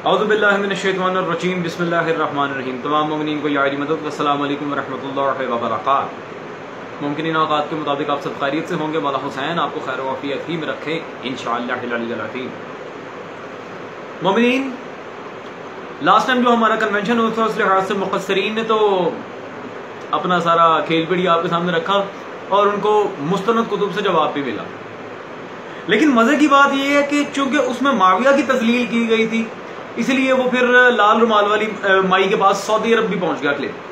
اعوذ باللہ من الشیطان الرجیم بسم اللہ الرحمن الرحیم۔ تمام مومنین کو یا علی مدد والسلام علیکم ورحمۃ اللہ وبرکاتہ۔ ممکنین اوقات کے مطابق آپ سب خیریت سے ہوں گے۔ مولا حسین آپ کو خیر و عافیت ہی میں رکھے انشاءاللہ العلی العظیم۔ مومنین، لاسٹ ٹائم جو ہمارا کنونشن ہوا تھا اس لحاظ سے مقصرین نے تو اپنا سارا کھیل پیڑی آپ کے سامنے رکھا اور ان کو مستند کتب سے جواب بھی ملا، لیکن مزے کی بات یہ ہے کہ چونکہ اس میں معاویہ کی تذلیل کی گئی تھی اس لیے وہ پھر لال رومال والی مائی کے پاس سعودی عرب بھی پہنچ گیا کلپ۔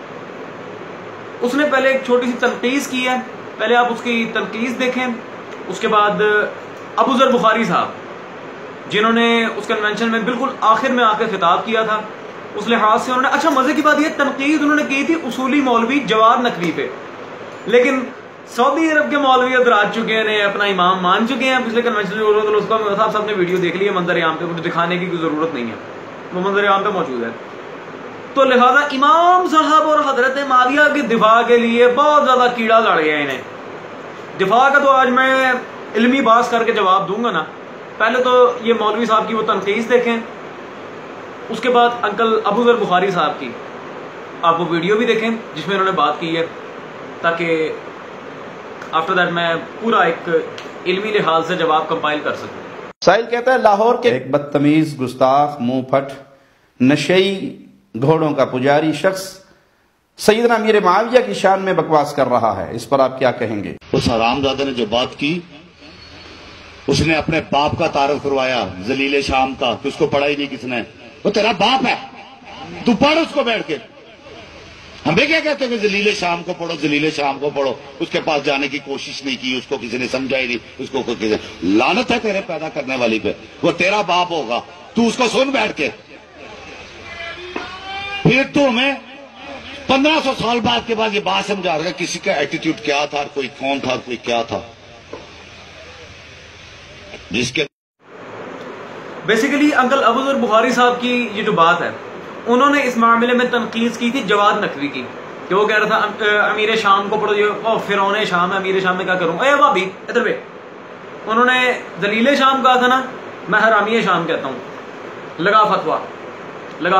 اس نے پہلے ایک چھوٹی سی تنقید کی ہے، پہلے آپ اس کی تنقید دیکھیں۔ اس کے بعد ابو ذر بخاری صاحب جنہوں نے اس کنونشن میں بالکل آخر میں آ کے خطاب کیا تھا، اس لحاظ سے انہوں نے اچھا مزے کی بات یہ تنقید انہوں نے کی تھی اصولی مولوی جواد نقوی پہ، لیکن سعودی عرب کے مولوی ادھر آ چکے ہیں، اپنا امام مان چکے ہیں۔ پچھلے کنونشن میں صاحب نے ویڈیو دیکھ لی ہے، منظر عام پہ کچھ دکھانے کی کوئی ضرورت نہیں ہے، وہ منظر عام پہ موجود ہے۔ تو لہذا امام صاحب اور حضرت معاویہ کے دفاع کے لیے بہت زیادہ کیڑا لڑ گیا انہیں۔ دفاع کا تو آج میں علمی بحث کر کے جواب دوں گا نا، پہلے تو یہ مولوی صاحب کی وہ تنقید دیکھیں، اس کے بعد انکل ابو ذر بخاری صاحب کی آپ وہ ویڈیو بھی دیکھیں جس میں انہوں نے بات کی ہے، تاکہ آفٹر دیٹ میں پورا ایک علمی لحاظ سے جواب کمپائل کر سکوں۔ سائل کہتا ہے لاہور کے ایک بدتمیز، گستاخ، منہ پھٹ، نشئی، گھوڑوں کا پجاری شخص سیدنا امیر معاویہ کی شان میں بکواس کر رہا ہے، اس پر آپ کیا کہیں گے؟ اس حرامزادے نے جو بات کی، اس نے اپنے باپ کا تعارف کروایا ذلیل شام کا، کہ اس کو پڑھا ہی نہیں کس نے۔ وہ تیرا باپ ہے، تو پڑھ اس کو بیٹھ کے۔ ہمیں کیا کہتے ہیں کہ ذلیل شام کو پڑھو، ذلیل شام کو پڑھو، اس کے پاس جانے کی کوشش نہیں کی، اس کو کسی نے سمجھا ہی نہیں، اس کو کسی نے۔ لعنت ہے تیرے پیدا کرنے والی پہ، وہ تیرا باپ ہوگا، تو اس کو سن بیٹھ کے۔ پھر تو ہمیں 1500 سال بعد کے بعد یہ بات سمجھا رہا ہے کسی کا ایٹیٹیوڈ کیا تھا، کوئی کون تھا، کوئی کیا تھا، جس کے بیسیکلی انکل ابو ذر بخاری صاحب کی یہ جو بات ہے، انہوں نے اس معاملے میں تنقید کی تھی جواد نقوی کی، کہ وہ کہہ رہا تھا امیر شام کو پڑھو، یہ فرعون شام ہے، امیر شام میں کیا کروں؟ اے بھابی ادھر پہ، انہوں نے ذلیل شام کہا تھا نا، میں حرامی شام کہتا ہوں۔ لگا فتوا، لگا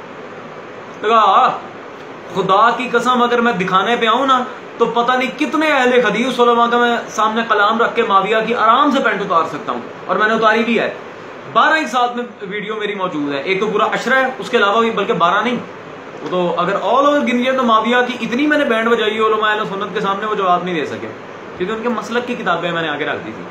خدا کی قسم اگر میں دکھانے پہ آؤں نا تو پتہ نہیں کتنے اہل حدیث علماء کا میں سامنے کلام رکھ کے معاویہ کی آرام سے پینٹ اتار سکتا ہوں، اور میں نے اتاری بھی ہے۔ 12 ایک ساتھ میں ویڈیو میری موجود ہے، ایک تو پورا عشرہ ہے، اس کے علاوہ بھی بلکہ 12 نہیں، وہ تو اگر آل اوور گنیے تو معاویہ کی اتنی میں نے بینڈ بجائی علماء اہل سنت کے سامنے، وہ جواب نہیں دے سکے، کیونکہ ان کے مسلک کی کتابیں میں نے آگے رکھ دی تھی۔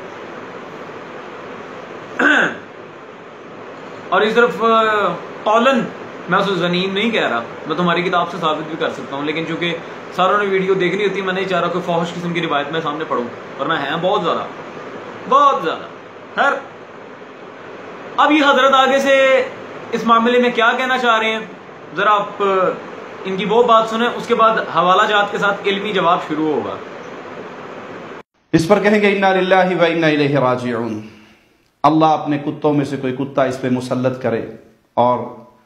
اور اس طرف قولن میں اسے زنیم نہیں کہہ رہا، میں تمہاری کتاب سے ثابت بھی کر سکتا ہوں، لیکن چونکہ ساروں نے ویڈیو دیکھنی ہوتی ہے، میں نہیں چاہ رہا کوئی فحش قسم کی روایت میں سامنے پڑھوں، ورنہ ہیں بہت زیادہ بہت زیادہ۔ خیر، اب یہ حضرت آگے سے اس معاملے میں کیا کہنا چاہ رہے ہیں، ذرا آپ ان کی وہ بات سنیں، اس کے بعد حوالہ جات کے ساتھ علمی جواب شروع ہوگا۔ اس پر کہیں گے انا للہ و انا الیہ راجعون۔ اللہ اپنے کتوں میں سے کوئی کتا اس پہ مسلط کرے اور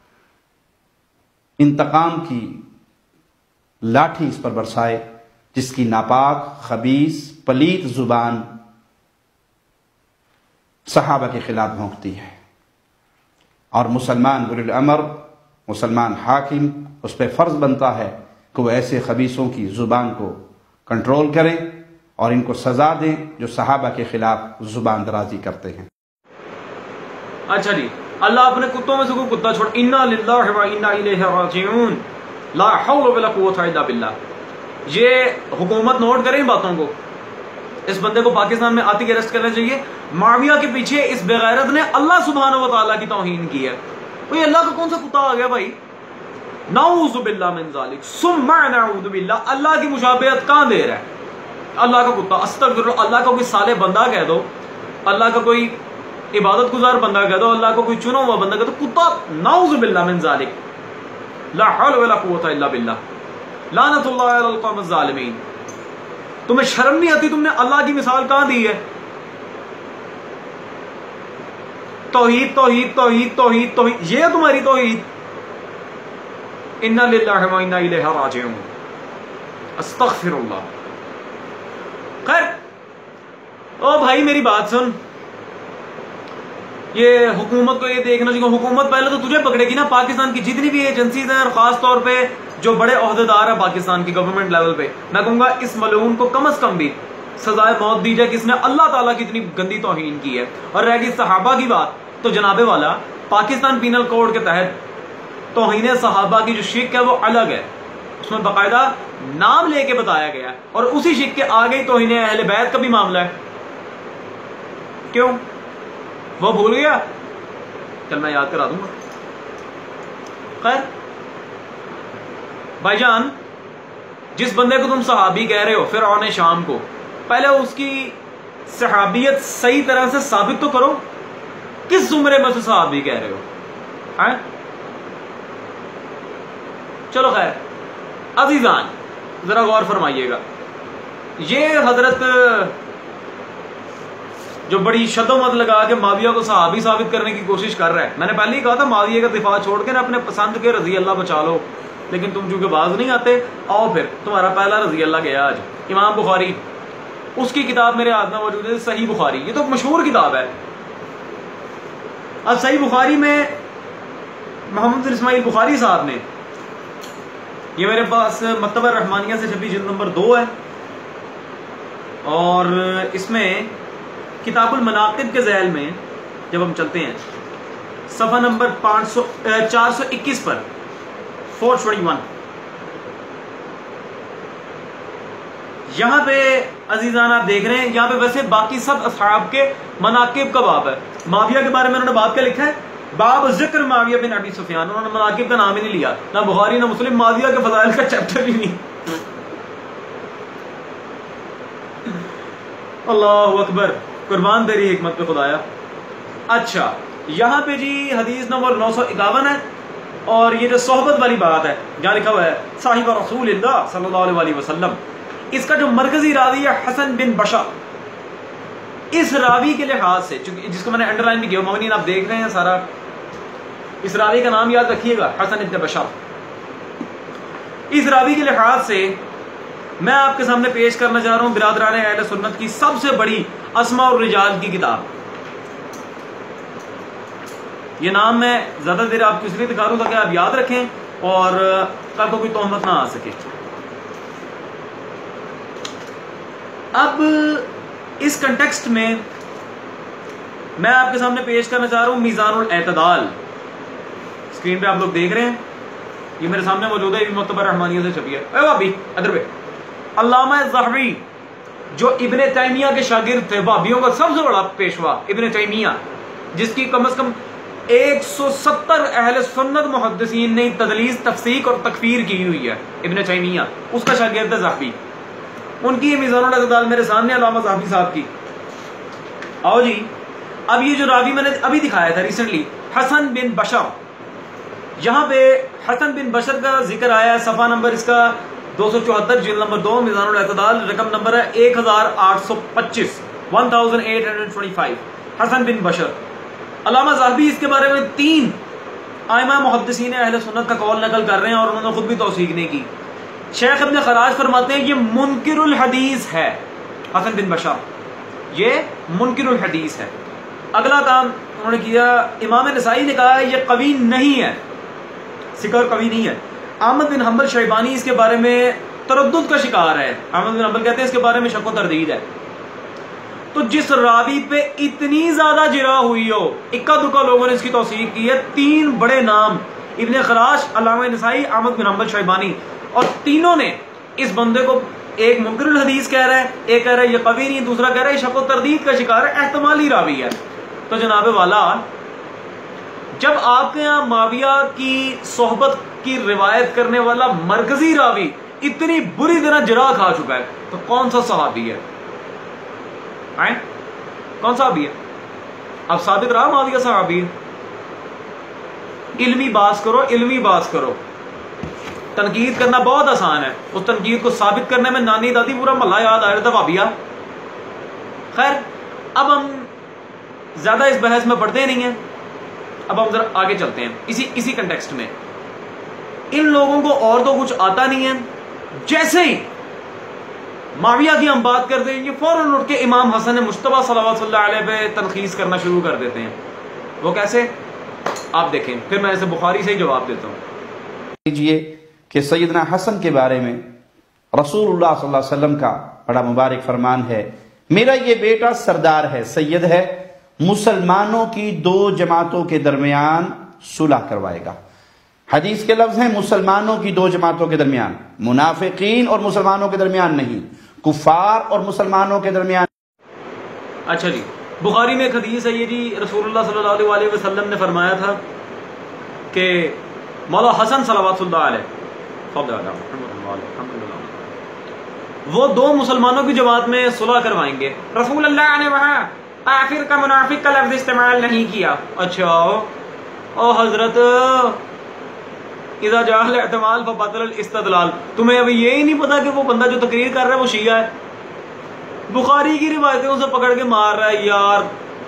انتقام کی لاٹھی اس پر برسائے، جس کی ناپاک، خبیث، پلیت زبان صحابہ کے خلاف بھونکتی ہے، اور مسلمان ولی الامر، مسلمان حاکم، اس پہ فرض بنتا ہے کہ وہ ایسے خبیثوں کی زبان کو کنٹرول کریں اور ان کو سزا دیں جو صحابہ کے خلاف زبان درازی کرتے ہیں۔ اچھا جی، اللہ اپنے کتوں میں سے کوئی کتا چھوڑ، انا للہ و انا الیہ راجعون، لا حول ولا قوت الا باللہ۔ یہ حکومت نوٹ کریں باتوں کو، اس بندے کو پاکستان میں آتی ارسٹ کرنا چاہیے۔ معاویہ کے پیچھے اس بغیرت نے اللہ سبحانہ و تعالیٰ کی توہین کی ہے۔ یہ اللہ کا کون سا کتا آ گیا بھائی؟ نعوذ باللہ من ذالک ثم نعوذ باللہ، اللہ کی مشابہت کہاں دے رہا ہے؟ اللہ کا کتا، استغفر اللہ۔ اللہ کا کوئی صالح بندہ کہہ دو، اللہ کا کوئی عبادت گزار بندہ کہہ دو، اللہ کو کوئی چنا ہوا بندہ کہہ دو، کتا، نعوذ باللہ من ذالک، لا حول ولا قوت الا باللہ، لعنت اللہ علی القوم الظالمین۔ تمہیں شرم نہیں آتی؟ تم نے اللہ کی مثال کہاں دی ہے؟ توحید توحید توحید توحید توحید، یہ ہے تمہاری توحید؟ انا للہ و انا الیہ راجعون، استغفر اللہ۔ خیر، او بھائی میری بات سن، یہ حکومت کو یہ دیکھنا چاہیے. حکومت پہلے تو تجھے پکڑے گی نا. پاکستان کی جتنی بھی ایجنسیز ہیں اور خاص طور پہ جو بڑے عہدیدار ہیں پاکستان کی گورنمنٹ لیول پہ, میں کہوں گا اس ملعون کو کم از کم بھی سزائے موت دی جائے کہ اس نے اللہ تعالیٰ کی اتنی گندی توہین کی ہے. اور رہ گئی صحابہ کی بات, تو جناب والا پاکستان پینل کوڈ کے تحت توہین صحابہ کی جو شق ہے وہ الگ ہے, اس میں باقاعدہ نام لے کے بتایا گیا ہے, اور اسی شق کے آگے ہی توہین اہل بیت کا بھی معاملہ ہے. کیوں وہ بھول گیا؟ چل میں یاد کرا دوں گا. خیر بھائی جان, جس بندے کو تم صحابی کہہ رہے ہو فرعون شام کو, پہلے اس کی صحابیت صحیح طرح سے ثابت تو کرو. کس زمرے میں سے صحابی کہہ رہے ہو؟ چلو خیر عزیزان ذرا غور فرمائیے گا. یہ حضرت جو بڑی شد و مت لگا کے معاویہ کو صحابی ثابت کرنے کی کوشش کر رہا ہے, میں نے پہلے ہی کہا تھا معاویہ کا دفاع چھوڑ کے نا اپنے پسند کے رضی اللہ بچا لو, لیکن تم چونکہ باز نہیں آتے, آؤ پھر تمہارا پہلا رضی اللہ گیا آج. امام بخاری, اس کی کتاب میرے ہاتھ میں موجود ہے صحیح بخاری, یہ تو مشہور کتاب ہے. اب صحیح بخاری میں محمد بن اسماعیل بخاری صاحب نے, یہ میرے پاس مکتبہ رحمانیہ سے چھپی جلد نمبر 2 ہے, اور اس میں کتاب المناقب کے ذیل میں جب ہم چلتے ہیں صفحہ نمبر 421 پر 421, یہاں پہ عزیزان آپ دیکھ رہے ہیں, یہاں پہ ویسے باقی سب اصحاب کے مناقب کا باب ہے. معاویہ کے بارے میں انہوں نے باب کیا لکھا ہے؟ باب ذکر معاویہ بن ابی سفیان. انہوں نے مناقب کا نام ہی نہیں لیا, نہ بخاری نہ مسلم. معاویہ کے فضائل کا چیپٹر بھی نہیں. اللہ اکبر, قربان تیری حکمت پہ خدایا. اچھا یہاں پہ جی حدیث نمبر 951 ہے, اور یہ جو صحبت والی بات ہے جہاں لکھا ہوا ہے صاحب رسول اللہ صلی اللہ علیہ وسلم, اس کا جو مرکزی راوی ہے حسن بن بشر. اس راوی کے لحاظ سے, جس کو میں نے انڈر لائن بھی کیا, مومنین آپ دیکھ رہے ہیں سارا, اس راوی کا نام یاد رکھیے گا حسن بن بشر. اس راوی کے لحاظ سے میں آپ کے سامنے پیش کرنا چاہ رہا ہوں برادران اہل سنت کی سب سے بڑی اسماء الرجال کی کتاب. یہ نام میں زیادہ دیر آپ کو اس لیے دکھا رہا ہوں تاکہ آپ یاد رکھیں اور کل کو کوئی تہمت نہ آ سکے. اب اس کنٹیکسٹ میں میں آپ کے سامنے پیش کرنا چاہ رہا ہوں میزان الاعتدال. اسکرین پہ آپ لوگ دیکھ رہے ہیں, یہ میرے سامنے موجود ہے, یہ مکتبہ رحمانیہ سے چھپی ہے. اے بھابی ادھر پہ, علامہ زہبی جو ابن تیمیہ کے شاگرد تھے, بھابیوں کا سب سے بڑا پیشوا ابن تیمیہ, جس کی کم از کم 170 اہل سنت محدثین نے تدلیس, تفسیق اور تکفیر کی ہوئی ہے. ابن تیمیہ اس کا شاگرد ہے زہبی. ان کی یہ میزان الاعتدال میرے سامنے علامہ زہبی صاحب کی. آؤ جی, اب یہ جو راوی میں نے ابھی دکھایا تھا ریسنٹلی حسن بن بشر, یہاں پہ حسن بن بشر کا ذکر آیا ہے. صفحہ نمبر اس کا 274 جلد نمبر 2 میزان الاعتدال, رقم نمبر ہے 1825 1825. حسن بن بشر. علامہ زہبی اس کے بارے میں 3 ائمہ محدثین اہل سنت کا قول نقل کر رہے ہیں, اور انہوں نے خود بھی توثیق نہیں کی. شیخ ابن خراج فرماتے ہیں یہ منکر الحدیث ہے. حسن بن بشر یہ منکر الحدیث ہے. اگلا کام انہوں نے کیا, امام نسائی نے کہا یہ قوی نہیں ہے, ذکر قوی نہیں ہے. احمد بن حنبل شیبانی اس کے بارے میں تردد کا شکار ہے. احمد بن حنبل کہتے ہیں اس کے بارے میں شک و تردید ہے. تو جس راوی پہ اتنی زیادہ جرا ہوئی ہو, اکا دکا لوگوں نے اس کی توثیق کی ہے. 3 بڑے نام, ابن خراش, علامہ نسائی, احمد بن حنبل شیبانی, اور تینوں نے اس بندے کو, ایک منکر الحدیث کہہ رہا ہے, ایک کہہ رہا ہے یہ قوی نہیں, دوسرا کہہ رہا ہے یہ شک و تردید کا شکار ہے, احتمالی راوی ہے. تو جناب والا, جب آپ کے یہاں معاویہ کی صحبت کی روایت کرنے والا مرکزی راوی اتنی بری طرح جرا کھا چکا ہے, تو کون سا صحابی ہے؟ کون سا صحابی ہے؟ اب ثابت رہا معاویہ صحابی ہے. علمی باز کرو, علمی باز کرو. تنقید کرنا بہت آسان ہے, اس تنقید کو ثابت کرنے میں نانی دادی پورا محلہ یاد آ رہا تھا بھابیا. خیر اب ہم زیادہ اس بحث میں پڑھتے نہیں ہیں, اب ہم ذرا آگے چلتے ہیں. اسی کنٹیکسٹ میں ان لوگوں کو اور تو کچھ آتا نہیں ہے, جیسے ہی معاویہ کی ہم بات کرتے ہیں یہ فوراً اٹھ کے امام حسن مجتبیٰ صلی اللہ علیہ پہ تنخیص کرنا شروع کر دیتے ہیں. وہ کیسے آپ دیکھیں، پھر میں اسے بخاری سے ہی جواب دیتا ہوں. کیجئے کہ سیدنا حسن کے بارے میں رسول اللہ صلی اللہ علیہ وسلم کا بڑا مبارک فرمان ہے، میرا یہ بیٹا سردار ہے، سید ہے، مسلمانوں کی دو جماعتوں کے درمیان صلح کروائے گا. حدیث کے لفظ ہیں مسلمانوں کی دو جماعتوں کے درمیان، منافقین اور مسلمانوں کے درمیان نہیں، کفار اور مسلمانوں کے درمیان. اچھا جی، بخاری میں ایک حدیث ہے یہ جی، رسول اللہ صلی اللہ علیہ وسلم نے فرمایا تھا کہ مولا حسن صلوات اللہ علیہ وہ دو مسلمانوں کی جماعت میں صلح کروائیں گے. رسول اللہ نے وہاں آخر کا منافق کا لفظ استعمال نہیں کیا. اچھا او حضرت اذا جاء الاحتمال فبطل الاستدلال، تمہیں ابھی یہی نہیں پتا کہ وہ بندہ جو تقریر کر رہا ہے وہ شیعہ ہے؟ بخاری کی روایتیں اسے پکڑ کے مار رہا ہے یار.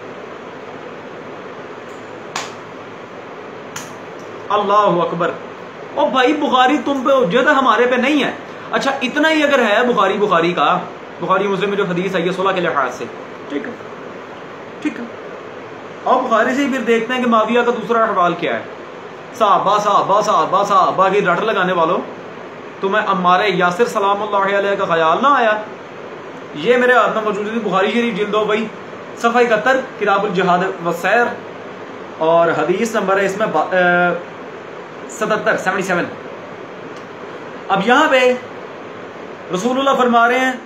اللہ اکبر. او بھائی بخاری تم پہ حجت ہے، ہمارے پہ نہیں ہے. اچھا اتنا ہی اگر ہے بخاری کا، بخاری مسلم میں جو حدیث ہے یہ صلح کے لحاظ سے ٹھیک ہے، ٹھیک ہے. اور بخاری سے ہی پھر دیکھتے ہیں کہ معاویہ کا دوسرا احوال کیا ہے. صحابہ صحابہ صحابہ صحابہ کی رٹ لگانے والوں، تمہیں عمار یاسر سلام اللہ علیہ کا خیال نہ آیا؟ یہ میرے ہاتھ میں موجود ہے بخاری شریف جلد 2 بھائی صفحہ 71 کتاب الجہاد والسیر، اور حدیث نمبر ہے اس میں 77. اب یہاں پہ رسول اللہ فرما رہے ہیں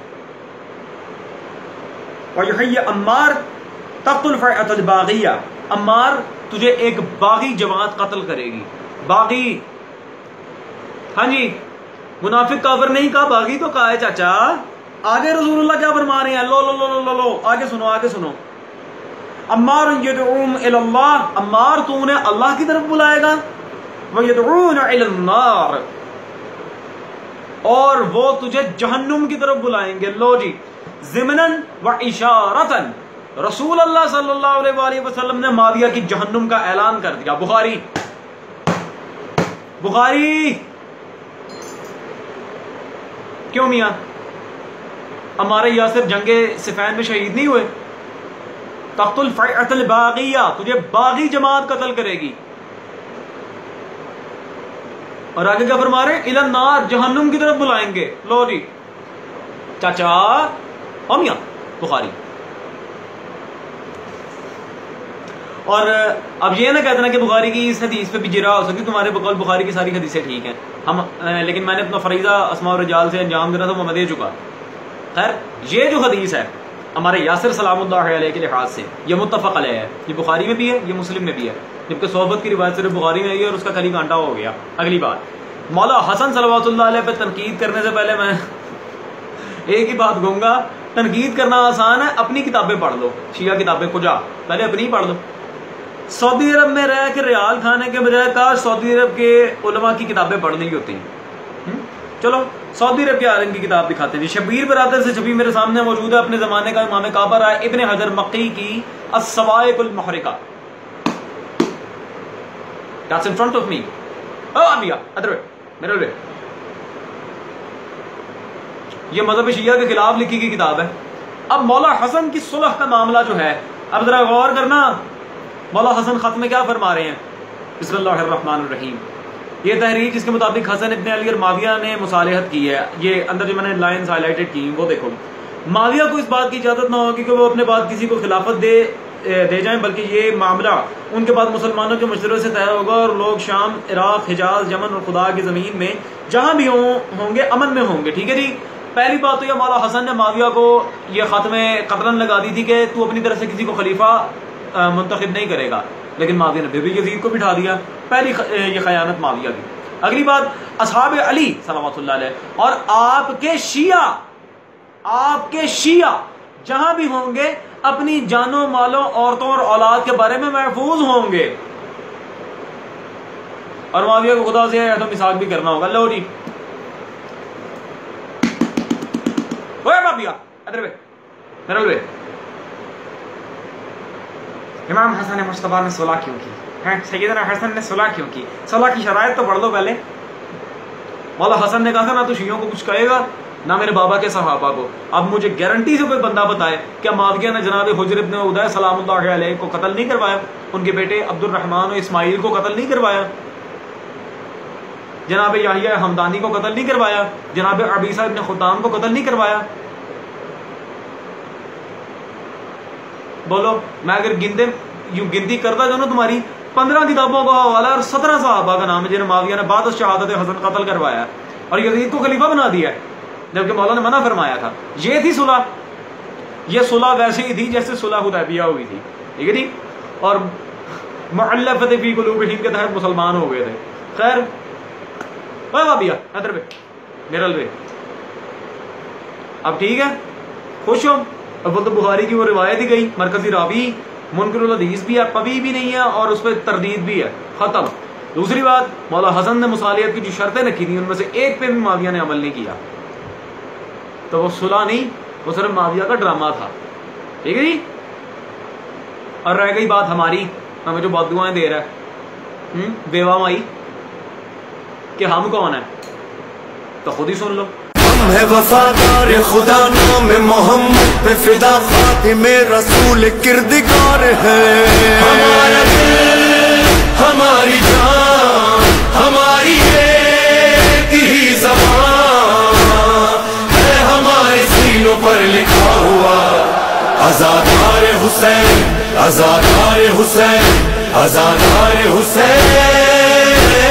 وَيُحَيِّ عمار تقتل فئۃ الباغیہ، عمار تجھے ایک باغی جماعت قتل کرے گی. باغی، ہاں جی، منافق کافر نہیں کہا، باغی تو کہا ہے چاچا. آگے رسول اللہ کیا فرما رہے ہیں؟ لو لو لو لو لو آگے سنو، آگے سنو. عمار یدعوہم الی اللہ، عمار تو انہیں اللہ کی طرف بلائے گا. ویدعون الی النار، اور وہ تجھے جہنم کی طرف بلائیں گے. لو جی، ضمناً و اشارتاً رسول اللہ صلی اللہ علیہ وآلہ وسلم نے معاویہ کی جہنم کا اعلان کر دیا. بخاری کیوں میاں؟ عمار یاسر جنگ صفین میں شہید نہیں ہوئے؟ تقتل فئۃ الباغیہ، تجھے باغی جماعت قتل کرے گی. اور آگے کیا فرما رہے ہیں؟ الی النار، جہنم کی طرف بلائیں گے. لو جی چاچا او میاں بخاری. اور اب یہ نہ کہتے نا کہ بخاری کی اس حدیث پہ بھی جرا ہو سکتی، تمہارے بقول بخاری کی ساری حدیثیں ٹھیک ہیں ہم، لیکن میں نے اپنا فریضہ اسماء و رجال سے انجام دینا تھا وہ میں دے چکا. خیر یہ جو حدیث ہے ہمارے یاسر سلام اللہ علیہ کے لحاظ سے یہ متفق علیہ ہے، یہ بخاری میں بھی ہے، یہ مسلم میں بھی ہے، جبکہ صحبت کی روایت صرف بخاری میں ہے اور اس کا کلی کانٹا ہو گیا. اگلی بات، مولا حسن صلوات اللہ علیہ پہ تنقید کرنے سے پہلے میں ایک ہی بات کہوں گا، تنقید کرنا آسان ہے، اپنی کتابیں پڑھ لو. شیعہ کتابیں کو جا پہلے اپنی پڑھ لو. سعودی عرب میں رہ کے ریال کھانے کے بجائے کاش سعودی عرب کے علماء کی کتابیں پڑھ لی ہوتی ہیں. چلو سعودی عرب کے عالم کی کتاب دکھاتے ہیں. شبیر برادر سے چھپی میرے سامنے موجود ہے، اپنے زمانے کا امام کعبہ رائے ابن حجر مکی کی الصواعق المحرقہ. That's in front of me. Oh Abhya ادھر میرے لئے یہ مذہب شیعہ کے خلاف لکھی گئی کتاب ہے. اب مولا حسن کی صلح کا معاملہ جو ہے، اب ذرا غور کرنا مولا حسن خط میں کیا فرما رہے ہیں. بسم اللہ الرحمن الرحیم. یہ تحریر جس کے مطابق حسن ابن علی اور معاویہ نے مصالحت کی ہے، یہ اندر جو میں نے لائنز ہائی لائٹڈ کی وہ دیکھو. معاویہ کو اس بات کی اجازت نہ ہوگی کہ وہ اپنے بعد کسی کو خلافت دے جائیں، بلکہ یہ معاملہ ان کے بعد مسلمانوں کے مشورے سے طے ہوگا اور لوگ شام، عراق، حجاز، یمن اور خدا کی زمین میں جہاں بھی ہوں گے امن میں ہوں گے. ٹھیک ہے جی. پہلی بات تو یہ مولا حسن نے معاویہ کو یہ خط میں قطراً لگا دی تھی کہ تو اپنی طرف سے کسی کو خلیفہ منتخب نہیں کرے گا، لیکن معاویہ نے پھر بھی یزید کو بٹھا دیا. پہلی یہ خیانت معاویہ کی. اگلی بات، اصحاب علی صلوات اللہ علیہ اور آپ کے شیعہ جہاں بھی ہوں گے اپنی جانوں، مالوں، عورتوں اور اولاد کے بارے میں محفوظ ہوں گے، اور معاویہ کو خدا سے عہد و میثاق بھی کرنا ہوگا. لو جی معاویہ ادھر میرے لئے امام حسن مصطفیٰ نے صلح کیوں کی؟ سیدنا حسن نے صلح کیوں کی؟ صلح کی شرائط تو پڑھ لو پہلے. مولا حسن نے کہا تھا نہ تو شیعوں کو کچھ کہے گا نہ میرے بابا کے صحابہ کو. اب مجھے گارنٹی سے کوئی بندہ بتائے کہ معاویہ نے جناب حجر ابن عدیہ سلام اللہ علیہ کو قتل نہیں کروایا, ان کے بیٹے عبد الرحمن و اسماعیل کو قتل نہیں کروایا, جناب یحییٰ حمدانی کو قتل نہیں کروایا, جناب عبیسہ ابن خطام کو قتل نہیں کروایا. بولو, میں اگر گنتی کرتا جو نا تمہاری 15 کتابوں کا حوالہ اور 17 صحابہ کا نام ہے جنہیں معاویہ نے بعد از شہادت حسن قتل کروایا اور یزید کو خلیفہ بنا دیا ہے, جبکہ مولا نے منع فرمایا تھا. یہ تھی صلح, یہ صلح ویسے ہی تھی جیسے صلح حدیبیہ ہوئی تھی, ٹھیک ہے جی, اور مؤلفۃ فی قلوبہم کے تحت مسلمان ہو گئے تھے. خیر اوے وابیا ادھر پہ میرل پہ, اب ٹھیک ہے, خوش ہو. اول تو بخاری کی وہ روایت ہی گئی, مرکزی راوی منکر الحدیث بھی ہے, قوی بھی نہیں ہے, اور اس پہ تردید بھی ہے, ختم. دوسری بات, مولا حسن نے مصالحت کی جو شرطیں رکھی تھیں ان میں سے ایک پہ بھی معاویہ نے عمل نہیں کیا, تو وہ صلح نہیں, وہ صرف معاویہ کا ڈرامہ تھا, ٹھیک ہے جی. اور رہ گئی بات ہماری, ہمیں جو بہت دعائیں دے رہا ہے بیوہ مائی, کہ ہم کون ہیں, تو خود ہی سن لو. ہم ہے وفادار خدا نام محمد پہ فدا خاتم رسول کردگار ہے. ہمارا دل ہماری جان ہماری ایک ہی زبان ہے, ہمارے سینوں پر لکھا ہوا آزادار حسین آزادار حسین آزادار حسین.